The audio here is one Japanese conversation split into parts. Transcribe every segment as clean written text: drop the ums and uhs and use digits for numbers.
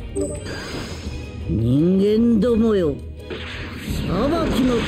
人間どもよ、裁きの時だ。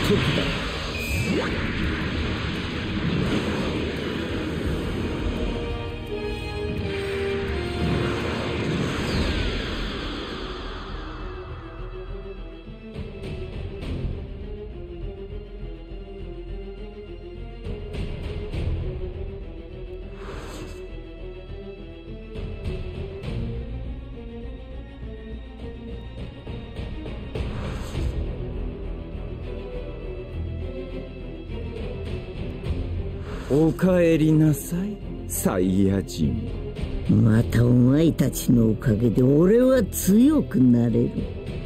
おかえりなさい、サイヤ人。 またお前たちのおかげで俺は強くなれる。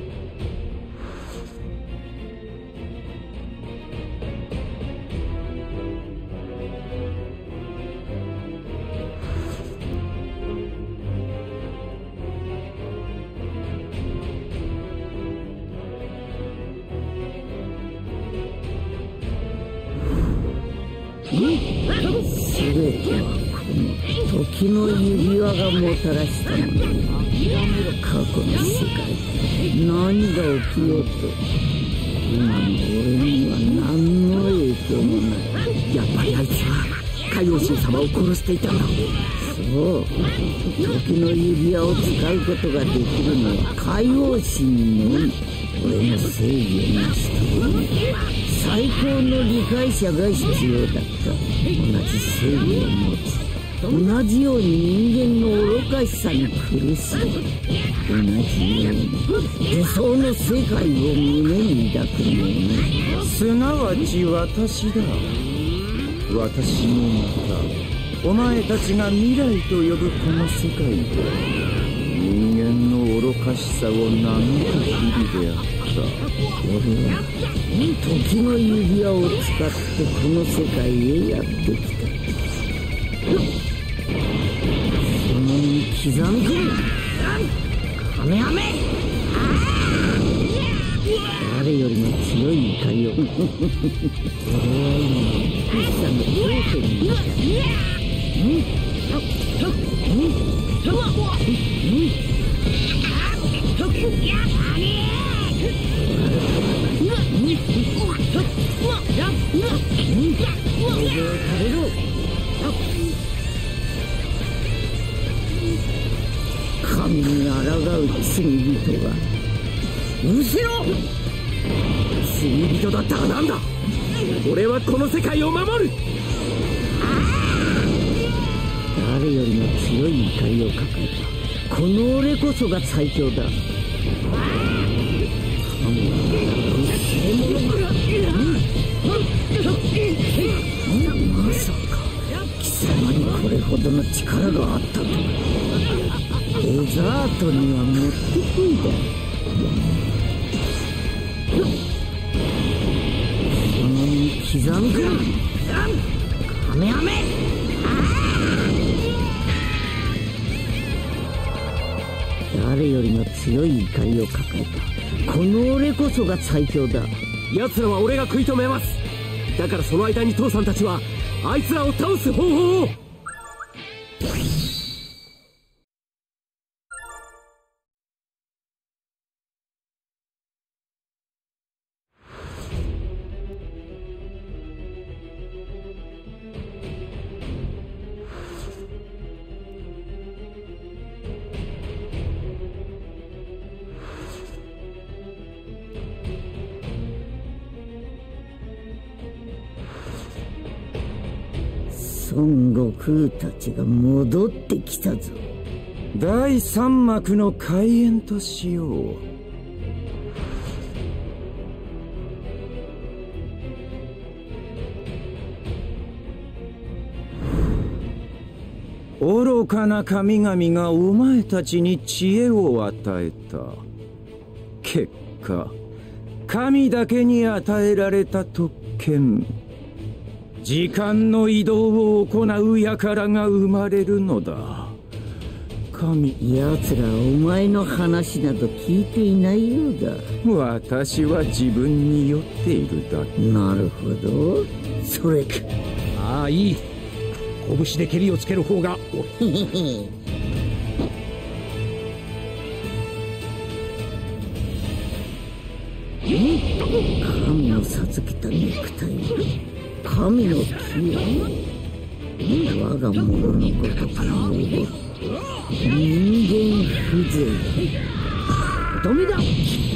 全てはこの時の指輪がもたらしたもの。過去の世界で何が起きようと今の俺には何の影響もない。 やっぱりあいつは海王神様を殺していたんだ。 そう、時の指輪を使うことができるのは海王神のみ。俺の正義を成し遂げる最高の理解者が必要だった。同じ正義を持つ、同じように人間の愚かしさに苦しむ、同じように理想の世界を胸に抱く者、 すなわち私だ。私もまたお前たちが未来と呼ぶこの世界で人間の愚かしさを嘆く日々であった。俺は時の指輪を使ってこの世界へやってきた。その身に刻み込むカメハメ。誰よりも強い怒りを俺は今福士さんの頂点にいた。神に抗う罪人がうせろ。 罪人だったらなんだ。俺はこの世界を守る。 誰よりも強い怒りを抱えたこの俺こそが最強だ。まさか貴様にこれほどの力があったとは。デザートにはもってこいだ。その身に刻み込むカメハメ。誰よりも強い怒りを抱えたこの俺こそが最強だ。 奴らは俺が食い止めます。だからその間に父さんたちはあいつらを倒す方法を。 孫悟空たちが戻ってきたぞ。 第三幕の開演としよう。愚かな神々がお前たちに知恵を与えた。結果、神だけに与えられた特権、時間の移動を行う輩が生まれるのだ。神、 奴らお前の話など聞いていないようだ。 私は自分に酔っているだけ。 なるほど、それか。 ああ、いい。拳で蹴りをつける方が。 神の授けた肉体、神の木を我が物のごとく呼ぶ人間風情。ダメだ。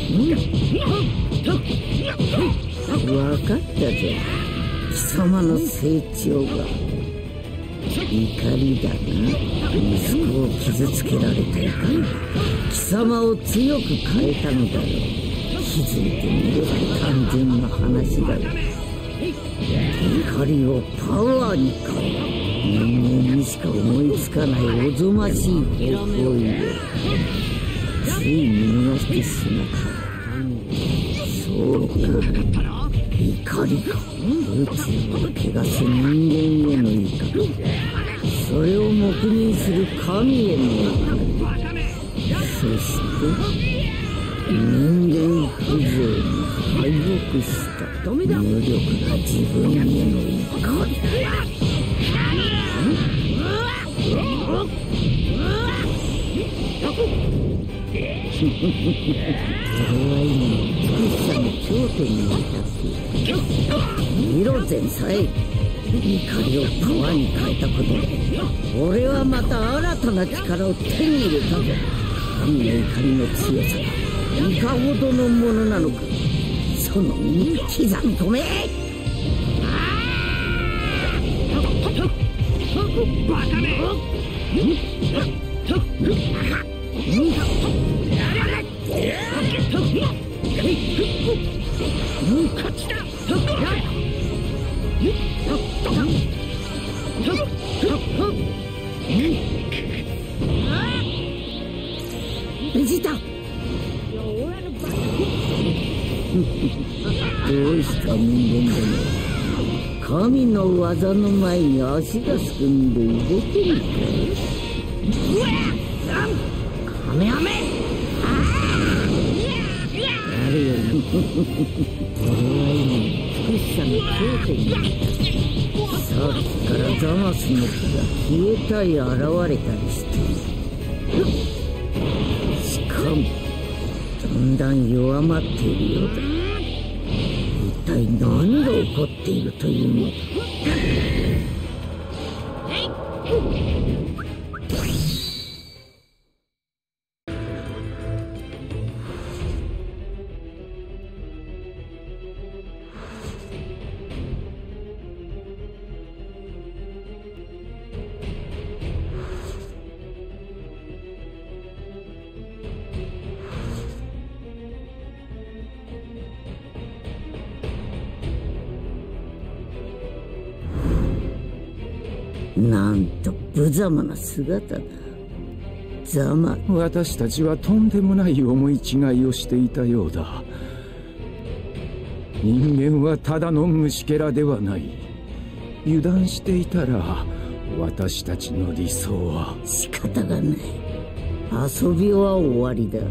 分かったぜ。貴様の成長が怒りだな。息子を傷つけられた怒り、貴様を強く変えたのだろう。気づいてみれば単純な話だよ。怒りをパワーに変え、人間にしか思いつかないおぞましい方法よ。つい見逃してしまった。そうか、怒りか。宇宙を汚す人間への怒り、それを黙認する神への怒り、そして人間風情に敗北した無力な自分への怒り。俺は今美しさの頂点に立っている。見ろ前妻、怒りをパワーに変えたことで俺はまた新たな力を手に入れたぞ。神の怒りの強さがいかほどのものなのか、その身に刻み込め。バカめ。勝ちだ。無事だ。どうした人間ども、神の技の前に足がすくんで動けるか。カメハメ。誰より俺は今美しさの頂点にいた。さっきからザマスの木が消えたり現れたりしている。しかもだんだん弱まっているようだ。一体何が起こっているというのだ。なんと無様な姿だ。ざま。 私たちはとんでもない思い違いをしていたようだ。人間はただの虫けらではない。油断していたら私たちの理想は。 仕方がない。遊びは終わりだ。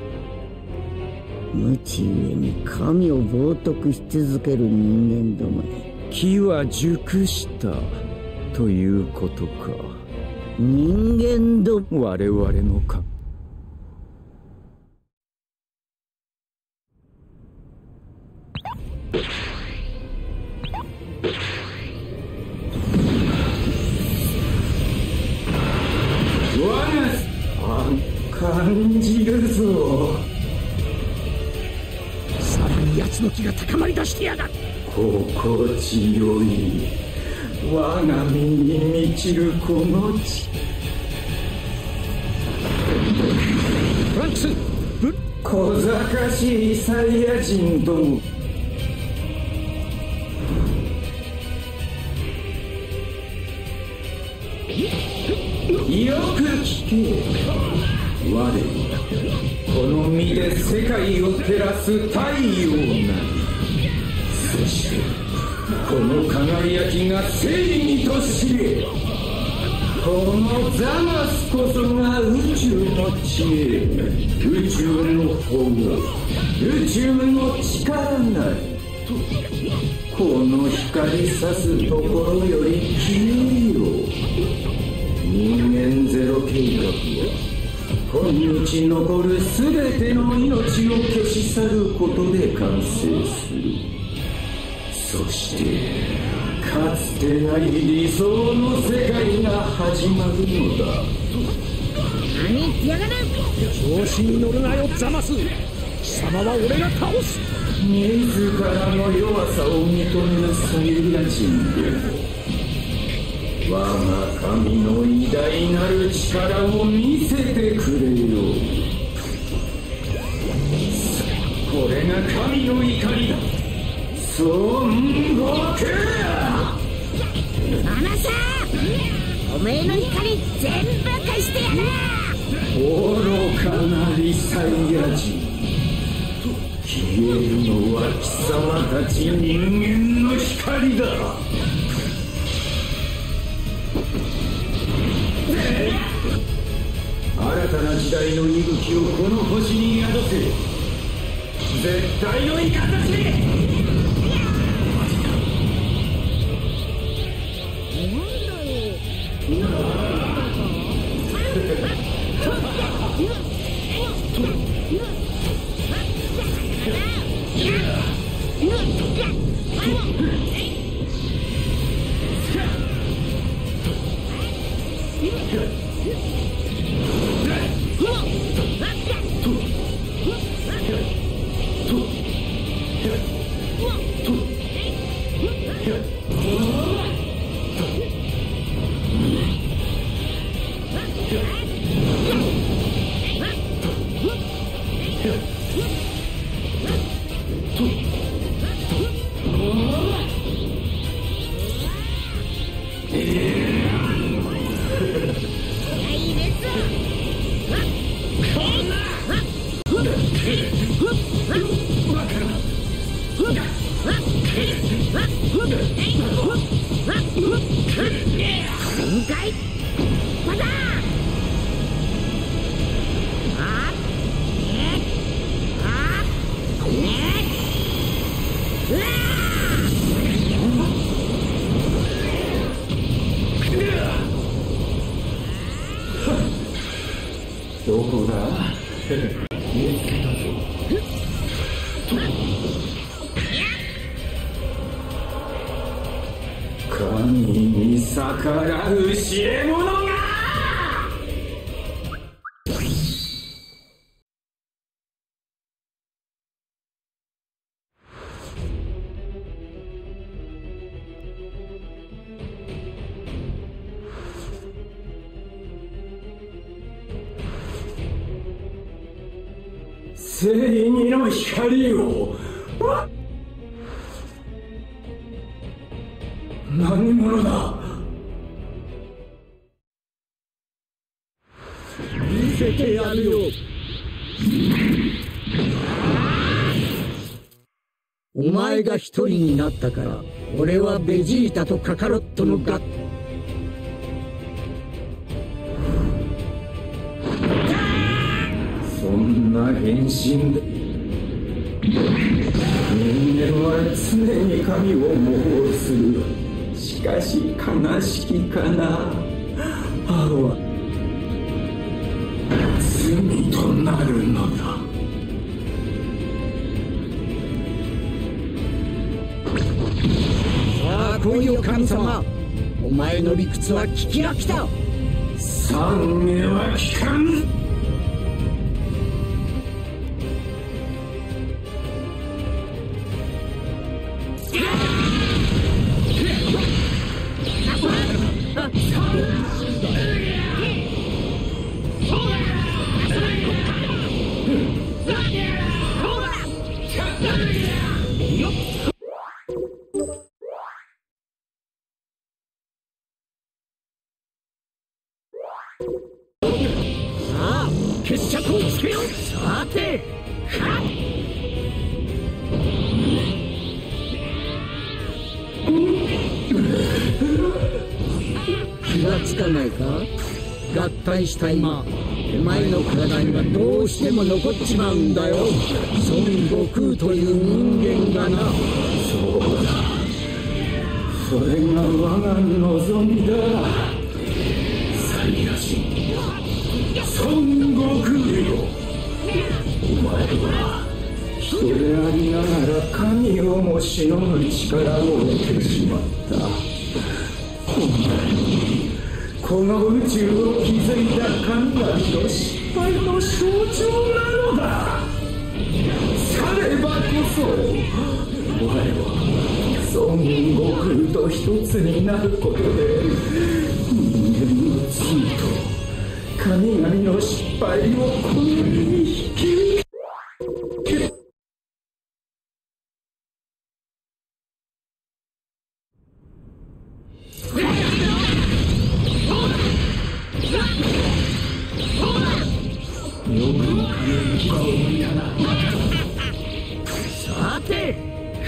無知ゆえに神を冒涜し続ける人間どもね。 木は熟したということか。 人間ども、 我々のか。感じるぞ。 さらに奴の気が高まりだしてやがる。 心地よい我が身に満ちるこの地。 フランクス、 小賢しいサイヤ人ども。よく聞け。我はこの身で世界を照らす太陽なり。そしてこの輝きが正義と知れ。このザマスこそが宇宙の知恵、宇宙の保護、宇宙の力なり。この光さすところより消えよう。人間ゼロ計画は今日残るすべての命を消し去ることで完成する。そしてかつてない理想の世界が始まるのだ。 何言ってやがる。 調子に乗るなよザマス。貴様は俺が倒す。 自らの弱さを認めるサイヤ人でも我が神の偉大なる力を見せてくれよ。これが神の怒りだ。孫悟空。 離せ。おめえの光全部貸してやる。 愚かなリサイヤ人。消えるのは貴様たち人間の光だ。新たな時代の息吹をこの星に宿せ。絶対の雷。どこだ。見つけたぞ。神に逆らう知恵者が。正義の光を。何者だ。 見せてやるよ。 お前が一人になったから俺はベジータとカカロットの合そんな変身で人間は常に神を模倣する。しかし悲しきかな。母は罪となるのだ。 さあ来いよ神様。お前の理屈は聞き飽きた。 懺悔は聞かぬ。 さあ決着をつけよう。さて気がつかないか。合体した今お前の体にはどうしても残っちまうんだよ、孫悟空という人間がな。 そうだ、それが我が望みだ。サイヤ人、 孫悟空よ、お前は人でありながら神をもしのぐ力を得てしまった。お前この宇宙を築いた神々の失敗の象徴なのだ。さればこそお前は孫悟空と一つになることで人間の罪と神々の失敗をこの世に引き受ける。 さて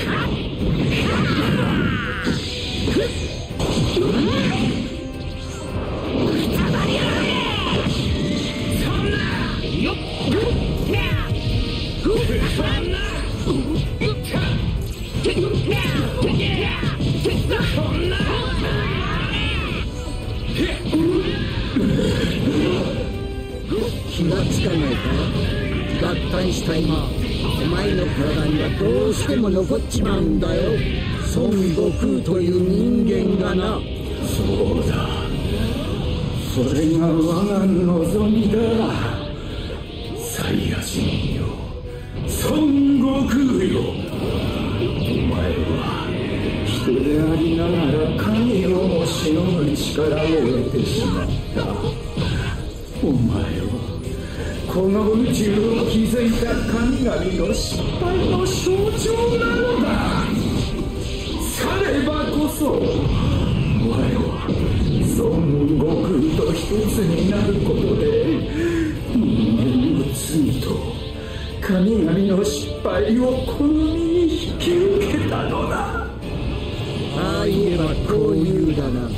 気がつかないか、合体した今お前の体にはどうしても残っちまうんだよ、孫悟空という人間がな。 そうだ、それが我が望みだ。サイヤ人よ、孫悟空よ、お前は人でありながら神をもしのぐ力を得てしまった。お前はこの宇宙を築いた神々の失敗の象徴なのだ。さればこそお前は孫悟空と一つになることで人間の罪と神々の失敗をこの身に引き受けたのだ。 ああ言えばこう言うだな。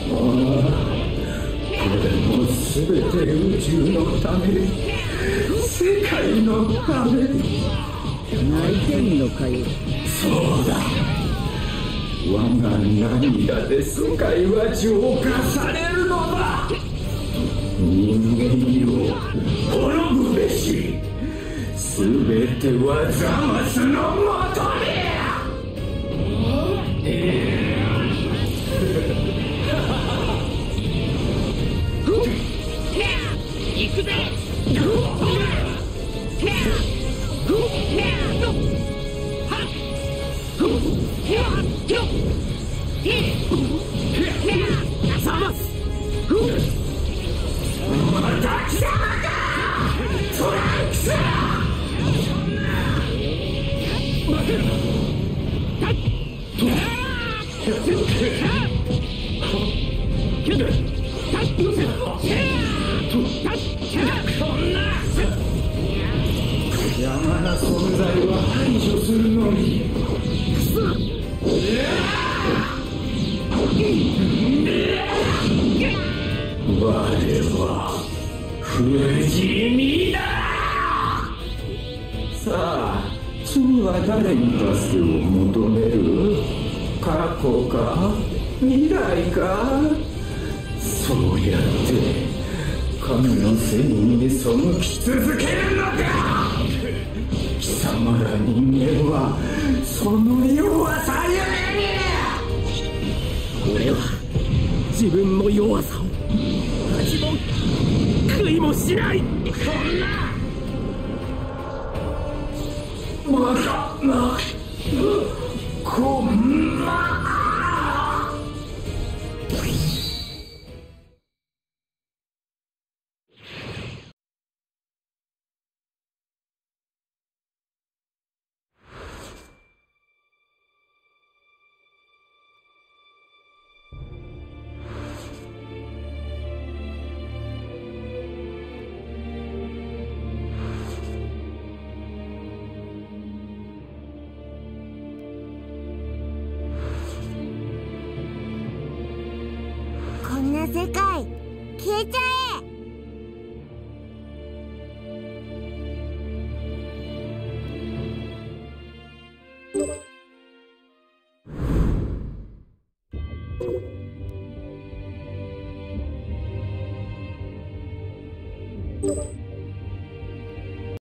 これも全て宇宙のため、世界のため。 泣いてんのかよ。 そうだ、我が涙で世界は浄化されるのだ。人間よ、滅ぶべし。全てはザマスのもとに。 行くぜ。ザマス、 また貴様か、トランクス。邪魔な存在は排除するのに。我は不死身だ。さあ、次は誰に助けを求める？過去か未来か。そうやって神の背に背き続けるのか。貴様ら人間はその弱さゆえに。 俺は自分の弱さを恥も悔いもしない。 バカなこんな。 こんな世界消えちゃ